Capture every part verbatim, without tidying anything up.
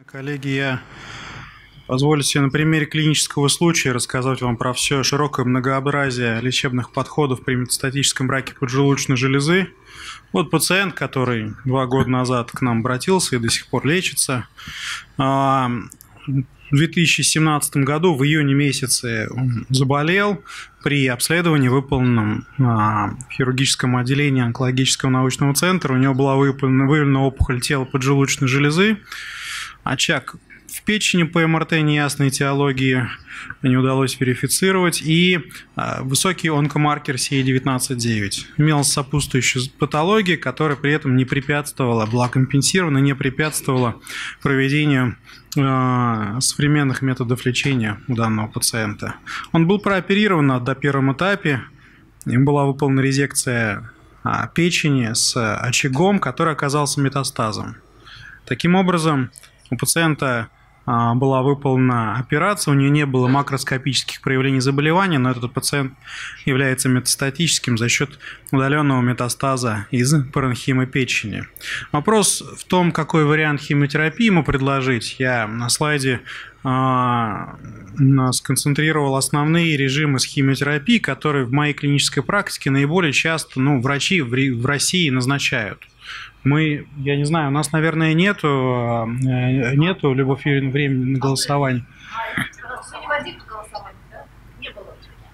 Коллеги, я позволю себе на примере клинического случая рассказать вам про все широкое многообразие лечебных подходов при метастатическом раке поджелудочной железы. Вот пациент, который два года назад к нам обратился и до сих пор лечится. В две тысячи семнадцатом году в июне месяце он заболел. При обследовании, выполненном в хирургическом отделении онкологического научного центра, у него была выявлена опухоль тела поджелудочной железы. Очаг в печени по эм эр тэ неясной этиологии не удалось верифицировать, и высокий онкомаркер си эй девятнадцать девять. Имелась сопутствующая патология, которая при этом не препятствовала, была компенсирована, не препятствовала проведению современных методов лечения у данного пациента. Он был прооперирован на первом этапе, им была выполнена резекция печени с очагом, который оказался метастазом. Таким образом, у пациента была выполнена операция, у нее не было макроскопических проявлений заболевания, но этот пациент является метастатическим за счет удаленного метастаза из паренхимы печени. Вопрос в том, какой вариант химиотерапии ему предложить. Я на слайде а, сконцентрировал основные режимы с химиотерапии, которые в моей клинической практике наиболее часто ну, врачи в, в России назначают. Мы, я не знаю, у нас, наверное, нету, нету либо времени на голосование. Вы не водили голосование, да? Не было.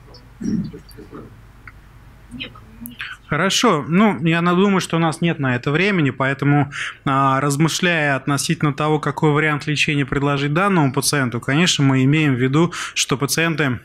Не было. Хорошо. Ну, я думаю, что у нас нет на это времени, поэтому, размышляя относительно того, какой вариант лечения предложить данному пациенту, конечно, мы имеем в виду, что пациенты,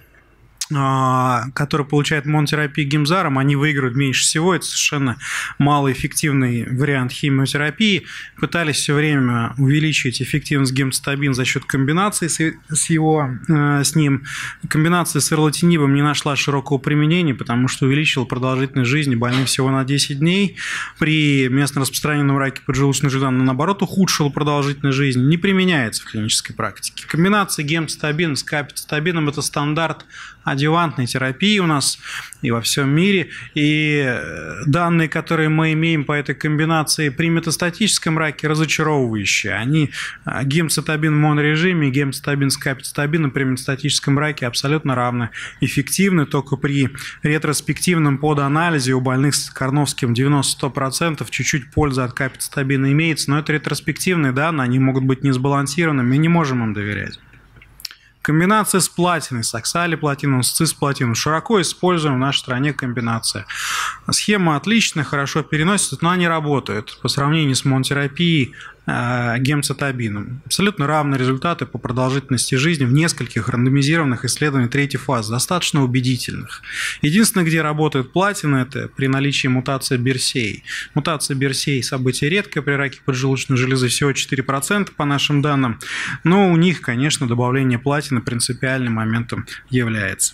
которые получают монотерапию гемзаром, они выигрывают меньше всего. Это совершенно малоэффективный вариант химиотерапии. Пытались все время увеличить эффективность гемцитабина за счет комбинации с, его, с ним. Комбинация с эрлатинибом не нашла широкого применения, потому что увеличила продолжительность жизни больным всего на десять дней. При местно распространенном раке поджелудочной железы, наоборот, ухудшила продолжительность жизни. Не применяется в клинической практике. Комбинация гемцитабина с капицитабином – это стандарт адъювантной терапии у нас и во всем мире. И данные, которые мы имеем по этой комбинации при метастатическом раке, разочаровывающие. Они гемцитабин в монорежиме и гемцитабин с капицитабином при метастатическом раке абсолютно равны. Эффективны только при ретроспективном поданализе у больных с Карновским девяносто процентов чуть-чуть польза от капицитабина имеется, но это ретроспективные данные, они могут быть не сбалансированы, мы не можем им доверять. Комбинация с платиной, с оксалиплатином, с цисплатином. Широко используем в нашей стране комбинация. Схема отличная, хорошо переносится, но она не работает по сравнению с монотерапией э, гемцитабином. Абсолютно равные результаты по продолжительности жизни в нескольких рандомизированных исследованиях третьей фазы, достаточно убедительных. Единственное, где работает платина, это при наличии мутации Берсей. Мутация Берсей – событие редкое при раке поджелудочной железы, всего четыре процента по нашим данным, но у них, конечно, добавление платины принципиальным моментом является.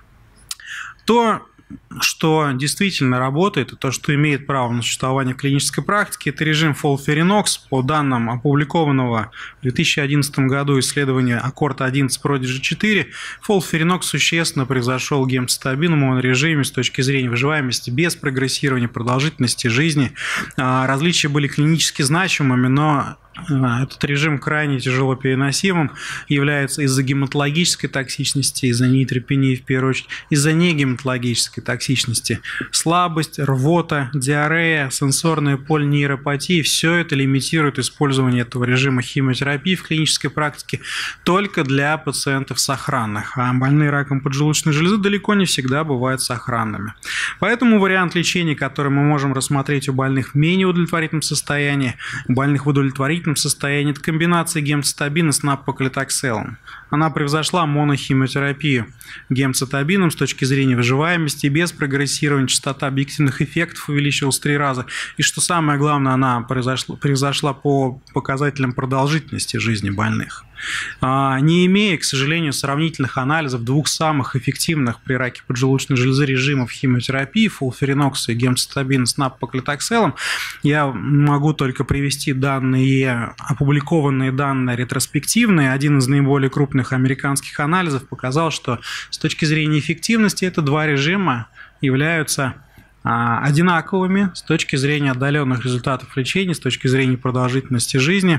То, что действительно работает, и то, что имеет право на существование в клинической практике, это режим FOLFIRINOX. По данным опубликованного в две тысячи одиннадцатом году исследования аккорд одиннадцать продиджи четыре, FOLFIRINOX существенно превзошел гемцитабин в монорежиме с точки зрения выживаемости без прогрессирования продолжительности жизни. Различия были клинически значимыми, но этот режим крайне тяжело переносимым является из-за гематологической токсичности, из-за нейтропении в первую очередь, из-за негематологической токсичности. Слабость, рвота, диарея, сенсорная полинейропатия – все это лимитирует использование этого режима химиотерапии в клинической практике только для пациентов сохранных. А больные раком поджелудочной железы далеко не всегда бывают сохранными. Поэтому вариант лечения, который мы можем рассмотреть у больных в менее удовлетворительном состоянии, у больных в удовлетворительном состоянии, это комбинация гемцитабина с напоклитокселом. Она превзошла монохимиотерапию гемцитабином с точки зрения выживаемости, без прогрессирования частота объективных эффектов увеличилась в три раза. И что самое главное, она превзошла, превзошла по показателям продолжительности жизни больных. Не имея, к сожалению, сравнительных анализов двух самых эффективных при раке поджелудочной железы режимов химиотерапии, FOLFIRINOX и гемцитабин с напоклитокселом, я могу только привести данные, опубликованные данные ретроспективные. Один из наиболее крупных американских анализов показал, что с точки зрения эффективности это два режима являются одинаковыми с точки зрения отдаленных результатов лечения, с точки зрения продолжительности жизни,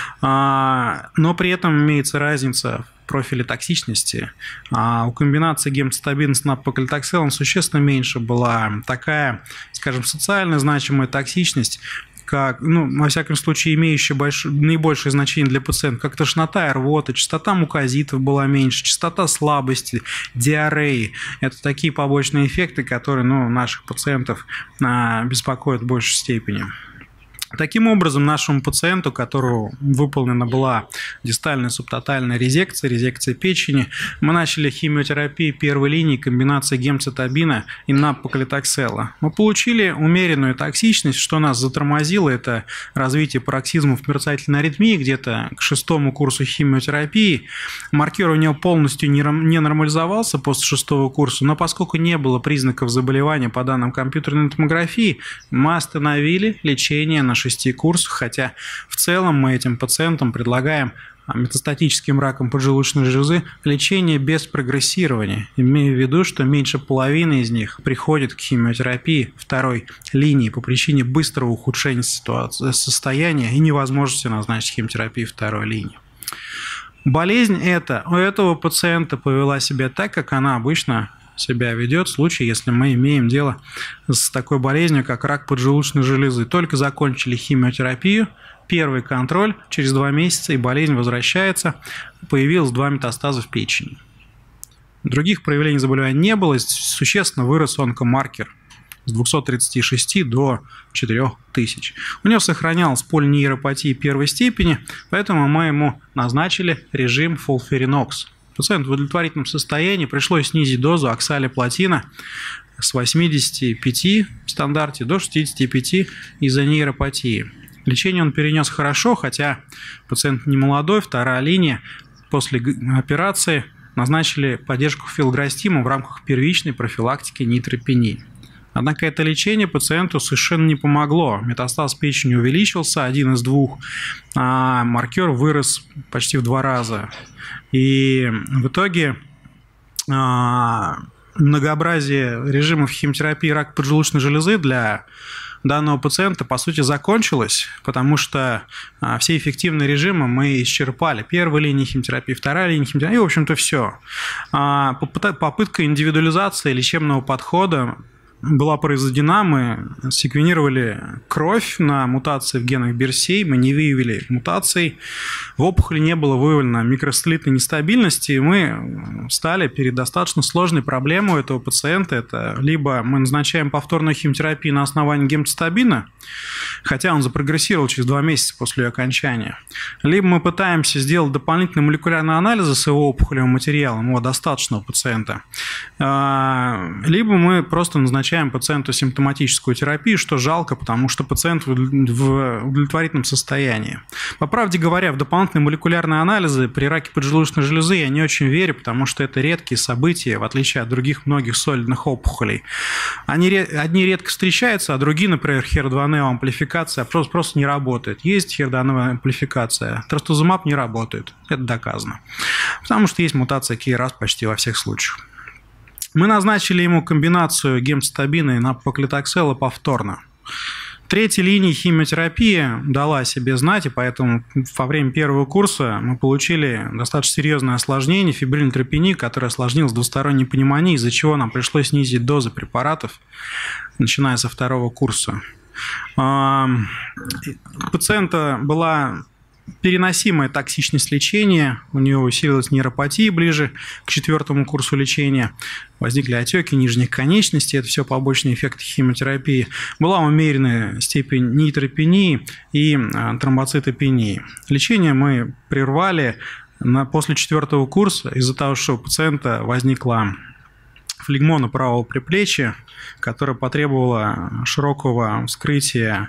но при этом имеется разница в профиле токсичности. У комбинации гемцитабина с напоклитокселом существенно меньше была такая, скажем, социально значимая токсичность, как, ну, во всяком случае, имеющая больш... наибольшее значение для пациента, как тошнота и рвота, частота мукозитов была меньше, частота слабости, диареи. Это такие побочные эффекты, которые, ну, наших пациентов а, беспокоят в большей степени. Таким образом, нашему пациенту, у которого выполнена была дистальная субтотальная резекция, резекция печени, мы начали химиотерапию первой линии комбинации гемцитабина и напоклитоксела. Мы получили умеренную токсичность, что нас затормозило, это развитие пароксизмов мерцательной аритмии где-то к шестому курсу химиотерапии. Маркер у него полностью не нормализовался после шестого курса, но поскольку не было признаков заболевания по данным компьютерной томографии, мы остановили лечение на шести курсах, хотя в целом мы этим пациентам предлагаем метастатическим раком поджелудочной железы лечение без прогрессирования, имея в виду, что меньше половины из них приходит к химиотерапии второй линии по причине быстрого ухудшения ситуации, состояния и невозможности назначить химиотерапию второй линии. Болезнь эта у этого пациента повела себя так, как она обычно себя ведет в случае, если мы имеем дело с такой болезнью, как рак поджелудочной железы. Только закончили химиотерапию, первый контроль, через два месяца, и болезнь возвращается, появилось два метастаза в печени. Других проявлений заболевания не было, существенно вырос онкомаркер с двухсот тридцати шести до четырёх тысяч. У него сохранялась полинейропатия первой степени, поэтому мы ему назначили режим фолфиринокс. Пациент в удовлетворительном состоянии, пришлось снизить дозу оксалиплатина с восьмидесяти пяти в стандарте до шестидесяти пяти из-за нейропатии. Лечение он перенес хорошо, хотя пациент не молодой, вторая линия. После операции назначили поддержку филграстима в рамках первичной профилактики нейтропении. Однако это лечение пациенту совершенно не помогло. Метастаз печени увеличился, один из двух, а маркер вырос почти в два раза. И в итоге а, многообразие режимов химиотерапии рака поджелудочной железы для данного пациента, по сути, закончилось, потому что а, все эффективные режимы мы исчерпали. Первая линия химиотерапии, вторая линия химиотерапии, и, в общем-то, все. А, попытка индивидуализации лечебного подхода была произведена, мы секвенировали кровь на мутации в генах би эр си эй, мы не выявили мутаций, в опухоли не было выявлено микросателлитной нестабильности, и мы стали перед достаточно сложной проблемой у этого пациента. Это либо мы назначаем повторную химиотерапию на основании гемцитабина, хотя он запрогрессировал через два месяца после ее окончания, либо мы пытаемся сделать дополнительные молекулярные анализы с его опухолевым материалом, его достаточного пациента, либо мы просто назначаем пациенту симптоматическую терапию, что жалко, потому что пациент в удовлетворительном состоянии. По правде говоря, в дополнительные молекулярные анализы при раке поджелудочной железы я не очень верю, потому что это редкие события, в отличие от других многих солидных опухолей. Они, одни редко встречаются, а другие, например, хер два неоамплификация, просто, просто не работает. Есть хер два неоамплификация, трастузумаб не работает, это доказано. Потому что есть мутация кей рас почти во всех случаях. Мы назначили ему комбинацию гемцитабина и напоклитоксела повторно. Третья линия химиотерапии дала о себе знать, и поэтому во время первого курса мы получили достаточно серьезное осложнение фибрилинтропении, которое осложнилось двусторонней пневмонией, из-за чего нам пришлось снизить дозы препаратов, начиная со второго курса. У пациента была переносимая токсичность лечения, у нее усилилась нейропатия ближе к четвертому курсу лечения, возникли отеки нижних конечностей, это все побочные эффекты химиотерапии, была умеренная степень нейтропении и тромбоцитопении. Лечение мы прервали на, после четвертого курса из-за того, что у пациента возникла флегмона правого предплечья, которая потребовала широкого вскрытия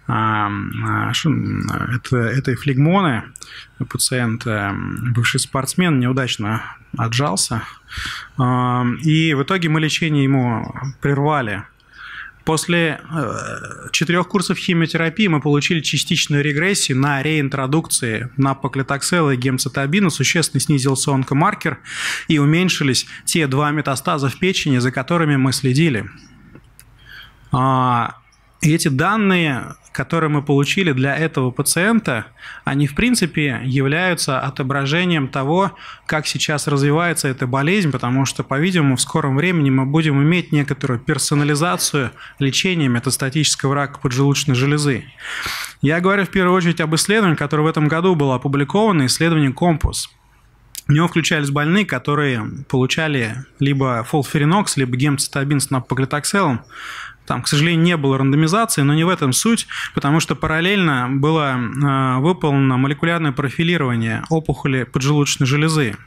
этой флегмоны. Пациент, бывший спортсмен, неудачно отжался. И в итоге мы лечение ему прервали. После четырех курсов химиотерапии мы получили частичную регрессию на реинтродукции напоклитоксела и гемцитабина, существенно снизился онкомаркер и уменьшились те два метастаза в печени, за которыми мы следили. И эти данные, которые мы получили для этого пациента, они, в принципе, являются отображением того, как сейчас развивается эта болезнь, потому что, по-видимому, в скором времени мы будем иметь некоторую персонализацию лечения метастатического рака поджелудочной железы. Я говорю в первую очередь об исследовании, которое в этом году было опубликовано, исследование «Компас». В него включались больные, которые получали либо фолфиринокс, либо гемцитабин с напоглитокселом. Там, к сожалению, не было рандомизации, но не в этом суть, потому что параллельно было э, выполнено молекулярное профилирование опухоли поджелудочной железы.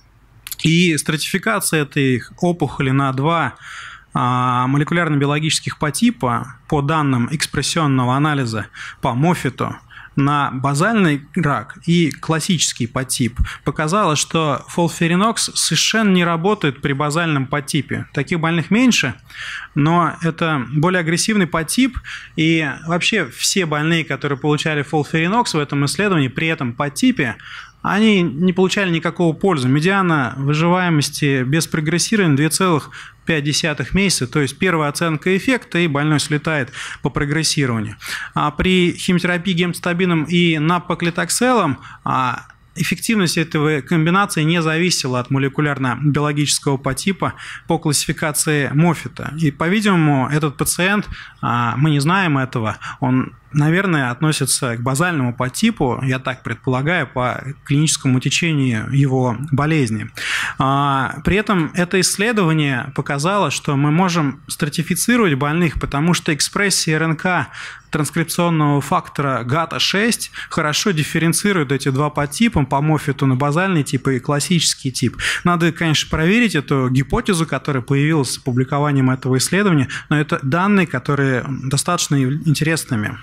И стратификация этой опухоли на два э, молекулярно-биологических подтипа по данным экспрессионного анализа по Моффету на базальный рак и классический подтип показало, что фолфиринокс совершенно не работает при базальном подтипе. Таких больных меньше, но это более агрессивный подтип, и вообще все больные, которые получали фолфиринокс в этом исследовании при этом подтипе, они не получали никакого пользы. Медиана выживаемости без прогрессирования две целых пять десятых месяца, то есть первая оценка эффекта, и больной слетает по прогрессированию. А при химиотерапии гемцитабином и напоглитокселом эффективность этой комбинации не зависела от молекулярно-биологического подтипа по классификации Моффета. И, по-видимому, этот пациент, мы не знаем этого, он, наверное, относится к базальному подтипу, я так предполагаю, по клиническому течению его болезни. При этом это исследование показало, что мы можем стратифицировать больных, потому что экспрессия РНК транскрипционного фактора гата шесть хорошо дифференцирует эти два подтипа по Моффету на базальный тип и классический тип. Надо, конечно, проверить эту гипотезу, которая появилась с опубликованием этого исследования, но это данные, которые достаточно интересными.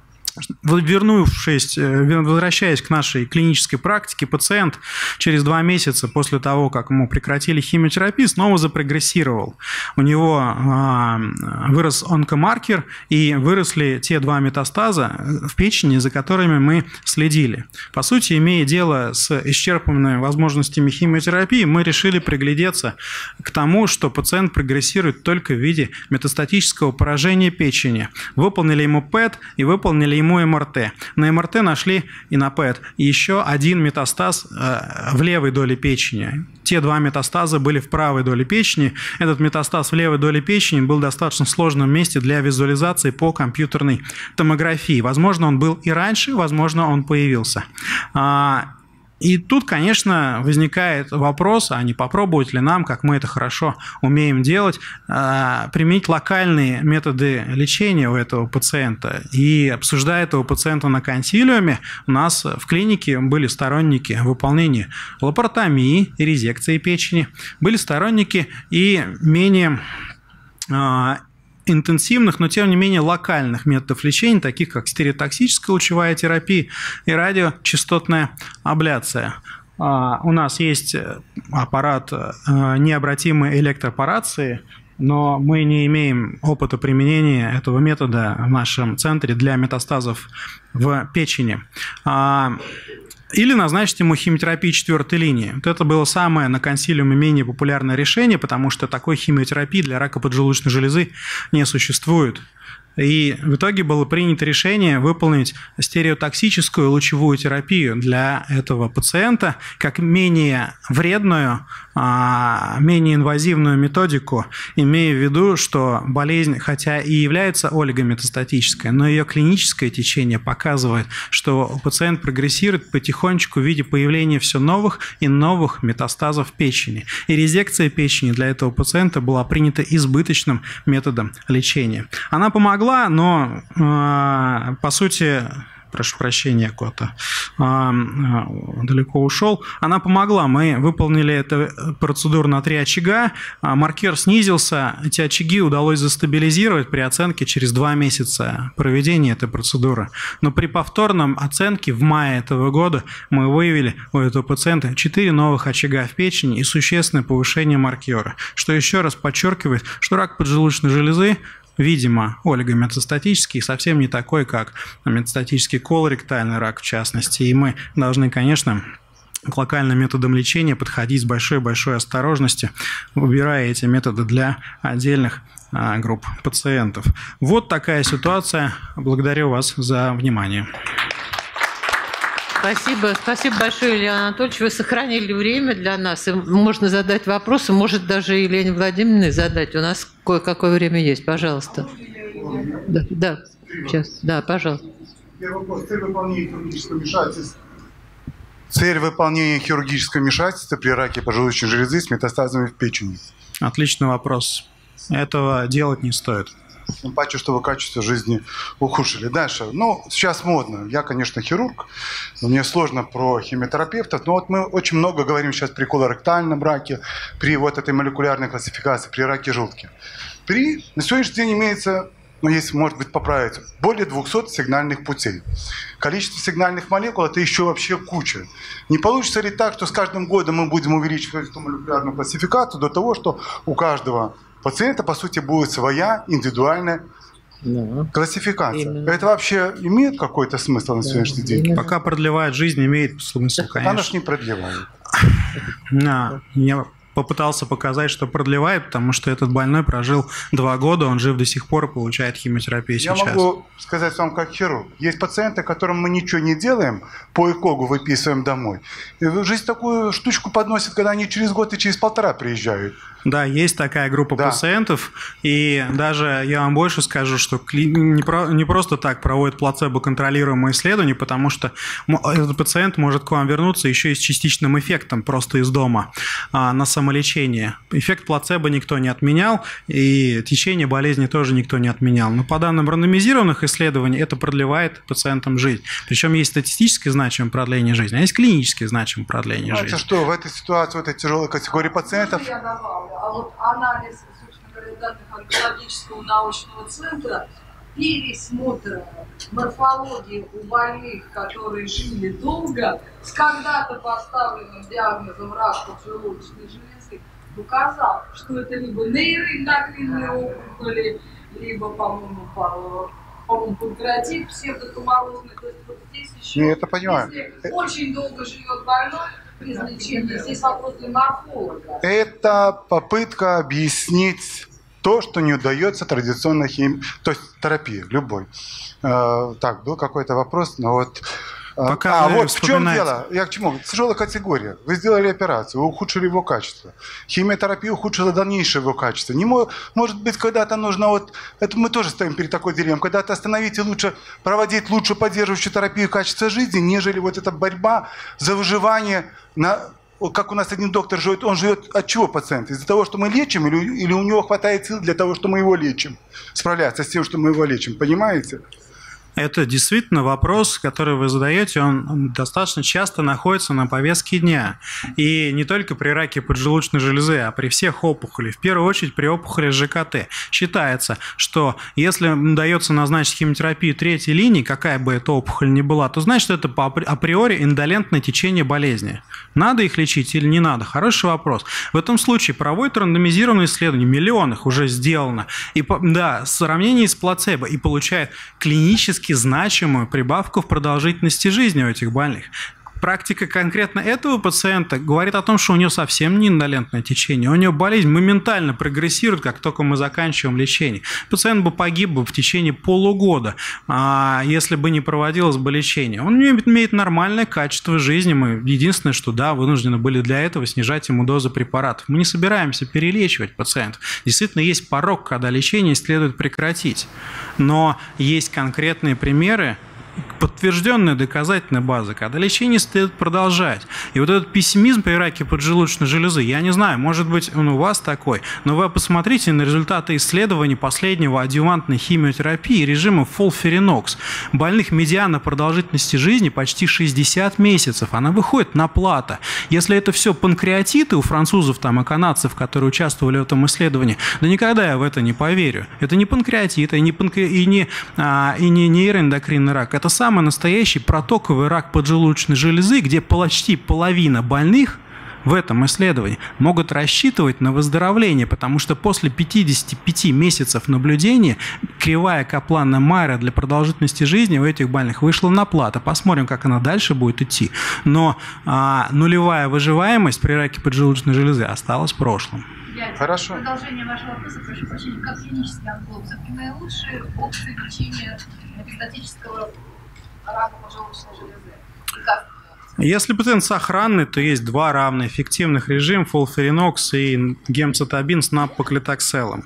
Вернувшись, возвращаясь к нашей клинической практике, пациент через два месяца после того, как мы прекратили химиотерапию, снова запрогрессировал. У него вырос онкомаркер и выросли те два метастаза в печени, за которыми мы следили. По сути, имея дело с исчерпанными возможностями химиотерапии, мы решили приглядеться к тому, что пациент прогрессирует только в виде метастатического поражения печени. Выполнили ему ПЭТ и выполнили ему эм эр тэ. На эм эр тэ нашли и на ПЭТ еще один метастаз в левой доле печени. Те два метастаза были в правой доле печени. Этот метастаз в левой доле печени был в достаточно сложном месте для визуализации по компьютерной томографии. Возможно, он был и раньше, возможно, он появился. И тут, конечно, возникает вопрос, а не попробовать ли нам, как мы это хорошо умеем делать, применить локальные методы лечения у этого пациента. И обсуждая этого пациента на консилиуме, у нас в клинике были сторонники выполнения лапаротомии и резекции печени, были сторонники и менее интенсивных, но тем не менее локальных методов лечения, таких как стереотоксическая лучевая терапия и радиочастотная абляция. У нас есть аппарат необратимой электропорации, но мы не имеем опыта применения этого метода в нашем центре для метастазов в печени. Или назначить ему химиотерапию четвертой линии. Вот это было самое на консилиуме менее популярное решение, потому что такой химиотерапии для рака поджелудочной железы не существует. И в итоге было принято решение выполнить стереотоксическую лучевую терапию для этого пациента как менее вредную, менее инвазивную методику, имея в виду, что болезнь, хотя и является олигометастатической, но ее клиническое течение показывает, что пациент прогрессирует потихонечку в виде появления все новых и новых метастазов печени. И резекция печени для этого пациента была принята избыточным методом лечения. Она помогла, но, по сути, прошу прощения, куда-то далеко ушел, она помогла. Мы выполнили эту процедуру на три очага, маркер снизился, эти очаги удалось застабилизировать при оценке через два месяца проведения этой процедуры. Но при повторном оценке в мае этого года мы выявили у этого пациента четыре новых очага в печени и существенное повышение маркера, что еще раз подчеркивает, что рак поджелудочной железы, видимо, олигометастатический, совсем не такой, как метастатический колоректальный рак, в частности. И мы должны, конечно, к локальным методам лечения подходить с большой-большой осторожностью, выбирая эти методы для отдельных а, групп пациентов. Вот такая ситуация. Благодарю вас за внимание. Спасибо. Спасибо большое, Илья Анатольевич. Вы сохранили время для нас. И можно задать вопросы, может даже Елене Владимировне задать. У нас кое-какое время есть. Пожалуйста. Да, да, сейчас. Да, пожалуйста. Первый вопрос. Цель выполнения хирургического вмешательства. Цель выполнения хирургического вмешательства при раке поджелудочной железы с метастазами в печени. Отличный вопрос. Этого делать не стоит. Тем паче, что вы качество жизни ухудшили. Дальше. Ну, сейчас модно. Я, конечно, хирург. Мне сложно про химиотерапевтов. Но вот мы очень много говорим сейчас при колоректальном раке, при вот этой молекулярной классификации, при раке желудки. При, на сегодняшний день имеется, ну, если, может быть, поправить, более двухсот сигнальных путей. Количество сигнальных молекул – это еще вообще куча. Не получится ли так, что с каждым годом мы будем увеличивать эту молекулярную классификацию до того, что у каждого пациента, по сути, будет своя индивидуальная да. классификация. Именно. Это вообще имеет какой-то смысл на да. сегодняшний день? Именно. Пока продлевает жизнь, имеет смысл, конечно. Она же не продлевает. Да, я попытался показать, что продлевает, потому что этот больной прожил два года, он жив до сих пор и получает химиотерапию сейчас. Я могу сказать вам как хирург. Есть пациенты, которым мы ничего не делаем, по ЭКОГу выписываем домой. И жизнь такую штучку подносит, когда они через год и через полтора приезжают. Да, есть такая группа да. пациентов, и даже я вам больше скажу, что не, про, не просто так проводят плацебо-контролируемые исследования, потому что этот пациент может к вам вернуться еще и с частичным эффектом просто из дома а, на самолечение. Эффект плацебо никто не отменял, и течение болезни тоже никто не отменял. Но по данным рандомизированных исследований, это продлевает пациентам жизнь. Причем есть статистически значимое продление жизни, а есть клинически значимое продление Знаете, жизни. Что в этой ситуации, в этой тяжелой категории пациентов... А вот анализ, собственно говоря, данных онкологического научного центра, пересмотр морфологии у больных, которые жили долго, с когда-то поставленным диагнозом рак поджелудочной железы, показал, что это либо нейроэндокринные опухоли, либо, по-моему, по-моему, панкреатит псевдотуморозный. То есть вот здесь еще, я это понимаю. Если очень долго живет больной, без лечения, здесь вопрос для морфолога. Это попытка объяснить то, что не удается традиционной химии, то есть терапии, любой. Э, так, был какой-то вопрос, но вот... Пока а, вот в чем дело? Я к чему? Тяжелая категория. Вы сделали операцию, вы ухудшили его качество. Химиотерапия ухудшила дальнейшее его качество. Не мо- может быть, когда-то нужно... вот это мы тоже стоим перед такой дилеммой. Когда-то остановить и лучше проводить лучше поддерживающую терапию качества жизни, нежели вот эта борьба за выживание. На, как у нас один доктор живет, он живет от чего пациент? Из-за того, что мы лечим, или, или у него хватает сил для того, что мы его лечим? Справляться с тем, что мы его лечим. Понимаете? Это действительно вопрос, который вы задаете, он достаточно часто находится на повестке дня. И не только при раке поджелудочной железы, а при всех опухолях. В первую очередь при опухоли ЖКТ. Считается, что если удается назначить химиотерапию третьей линии, какая бы эта опухоль ни была, то значит, это по априори индолентное течение болезни. Надо их лечить или не надо? Хороший вопрос. В этом случае проводят рандомизированные исследования, миллион их уже сделано. И, да, в сравнении с плацебо, и получают клинически значимую прибавку в продолжительности жизни у этих больных. Практика конкретно этого пациента говорит о том, что у него совсем не индолентное течение. У него болезнь моментально прогрессирует, как только мы заканчиваем лечение. Пациент бы погиб бы в течение полугода, если бы не проводилось бы лечение. Он имеет нормальное качество жизни. Мы единственное, что да, вынуждены были для этого снижать ему дозы препаратов. Мы не собираемся перелечивать пациентов. Действительно, есть порог, когда лечение следует прекратить. Но есть конкретные примеры, подтвержденная доказательная база, когда лечение следует продолжать. И вот этот пессимизм при раке поджелудочной железы, я не знаю, может быть, он у вас такой, но вы посмотрите на результаты исследований последнего адъювантной химиотерапии режима фолфиринокс. Больных медиана продолжительности жизни почти шестьдесят месяцев. Она выходит на плато. Если это все панкреатиты у французов там, и канадцев, которые участвовали в этом исследовании, да никогда я в это не поверю. Это не панкреатит, и не, панкре... и не, а, и не нейроэндокринный рак. Это самый настоящий протоковый рак поджелудочной железы, где почти половина больных в этом исследовании, могут рассчитывать на выздоровление, потому что после пятидесяти пяти месяцев наблюдения кривая Каплана-Майера для продолжительности жизни у этих больных вышла на плато. Посмотрим, как она дальше будет идти. Но а, нулевая выживаемость при раке поджелудочной железы осталась в прошлом. Хорошо. Продолжение вашего вопроса, прошу прощения, как клинический онколог, все-таки наилучшие опции лечения метастатического рака поджелудочной железы? И как? Если пациент сохранный, то есть два равно эффективных режима: фолфиринокс и гемцитабин с напоклитокселом.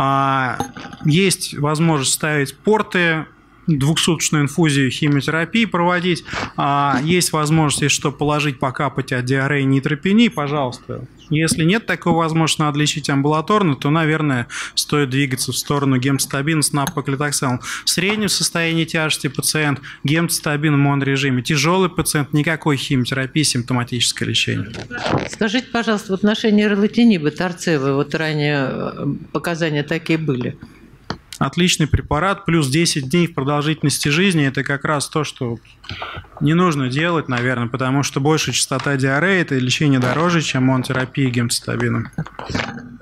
Есть возможность ставить порты, двухсуточную инфузию химиотерапии проводить. Есть возможность, если что, положить, покапать от диареи, нейтропении, пожалуйста. Если нет такой возможности, надо лечить амбулаторно, то, наверное, стоит двигаться в сторону гемцитабина с напоклитокселом. В среднем состоянии тяжести пациент гемцитабин в монорежиме. Тяжелый пациент, никакой химиотерапии, симптоматическое лечение. Скажите, пожалуйста, в отношении релатиниба, торцевой, вот ранее показания такие были? Отличный препарат, плюс десять дней в продолжительности жизни. Это как раз то, что не нужно делать, наверное, потому что большая частота диареи – это лечение дороже, чем монотерапия гемцитабином.